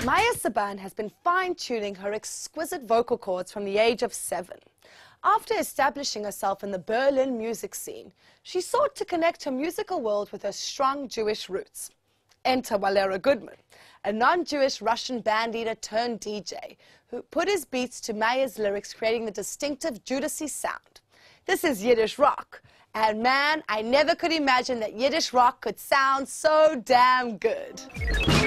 Saban has been fine-tuning her exquisite vocal cords from the age of 7. After establishing herself in the Berlin music scene, she sought to connect her musical world with her strong Jewish roots. Enter Walera Goodman, a non-Jewish Russian bandleader turned DJ, who put his beats to Maya's lyrics, creating the distinctive Jewdyssee sound. This is Yiddish rock, and man, I never could imagine that Yiddish rock could sound so damn good.